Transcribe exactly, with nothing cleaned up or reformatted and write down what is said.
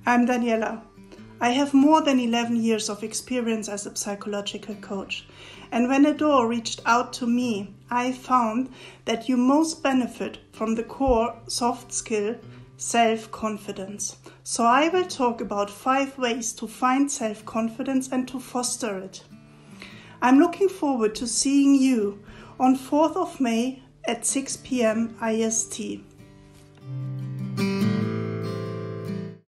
I'm Daniela. I have more than eleven years of experience as a psychological coach. And when ADORE reached out to me, I found that you most benefit from the core soft skill, self-confidence. So I will talk about five ways to find self-confidence and to foster it. I'm looking forward to seeing you on fourth of May at six p m I S T.